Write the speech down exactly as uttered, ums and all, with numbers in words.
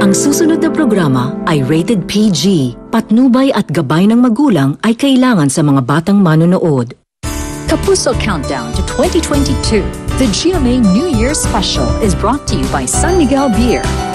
Ang susunod na programa ay rated P G. Patnubay at gabay ng magulang ay kailangan sa mga batang manonood. Kapuso Countdown to twenty twenty-two. The G M A New Year Special is brought to you by San Miguel Beer.